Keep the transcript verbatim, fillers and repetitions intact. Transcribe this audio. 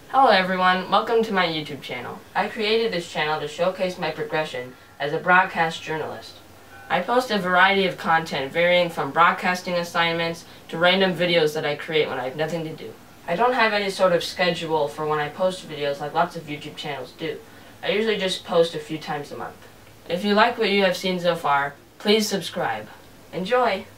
Hello everyone, welcome to my YouTube channel. I created this channel to showcase my progression as a broadcast journalist. I post a variety of content varying from broadcasting assignments to random videos that I create when I have nothing to do. I don't have any sort of schedule for when I post videos like lots of YouTube channels do. I usually just post a few times a month. If you like what you have seen so far, please subscribe. Enjoy!